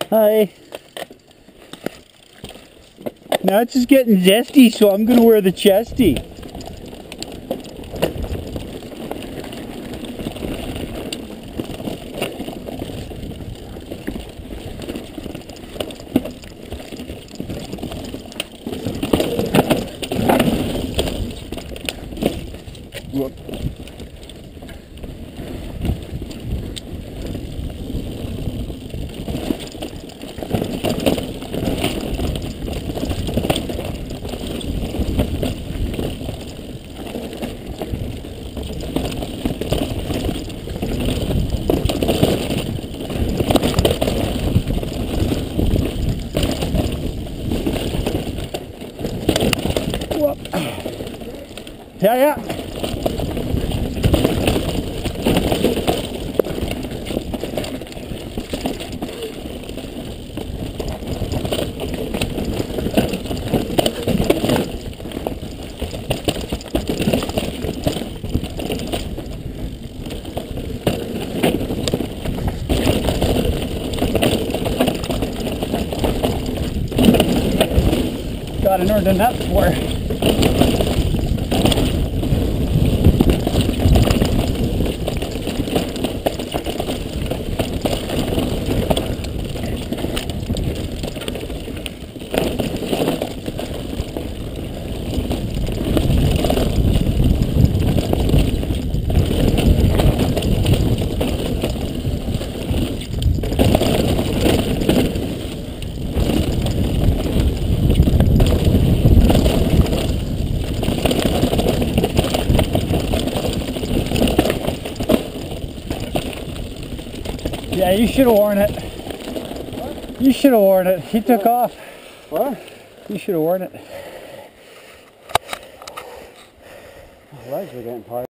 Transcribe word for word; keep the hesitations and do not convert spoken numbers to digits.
Hi. Now it's just getting zesty, so I'm gonna wear the chesty. Whoop. Whoop. Yeah, yeah. God, I've never done that before. Yeah, you should have worn it. What? You should have worn it. He took off. What? You should have worn it. My legs are getting tired.